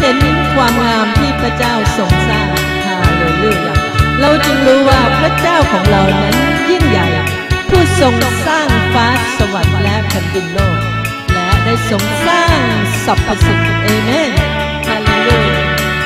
ห็นความงามที่พระเจ้าทรงสร้างฮาเลลูยาเราจึงรู้ว่าพระเจ้าของเรานั้นยิ่งใหญ่ผู้ทรงสร้างฟ้าสวรรค์และแผ่นดินโลกและได้ทรงสร้างสรรพสิ่งเอเมนฮาเลลูยา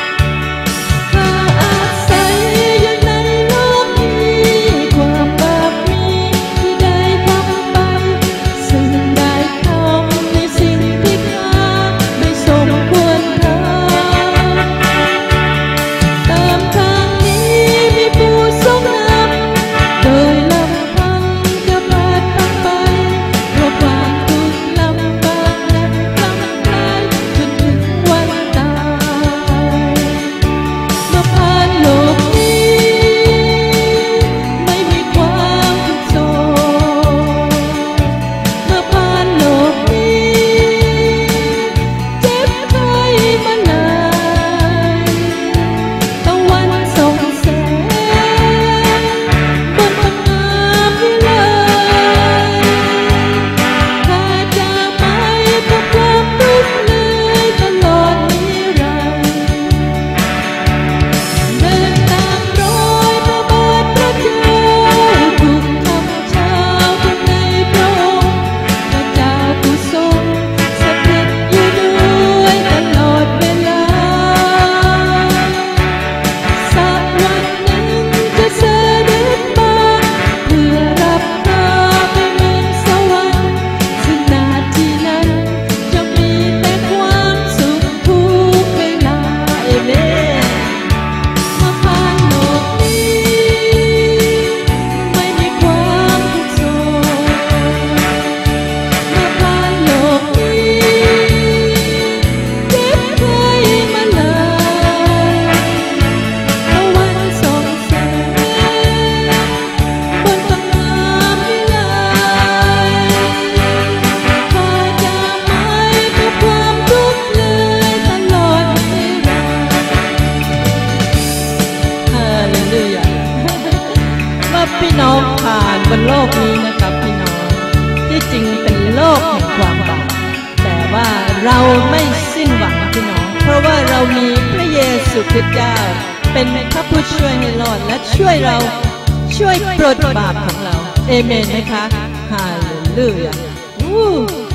พี่น้องผ่านบนโลกนี้นะครับพี่น้องที่จริงเป็นโลกแห่งความบาปแต่ว่าเราไม่สิ้นหวังพี่น้องเพราะว่าเรามีพระเยซูคริสต์เจ้าเป็นพระผู้ช่วยให้รอดและช่วยเราช่วยปลดบาปของเราเอเมนไหมคะฮาเลลูยา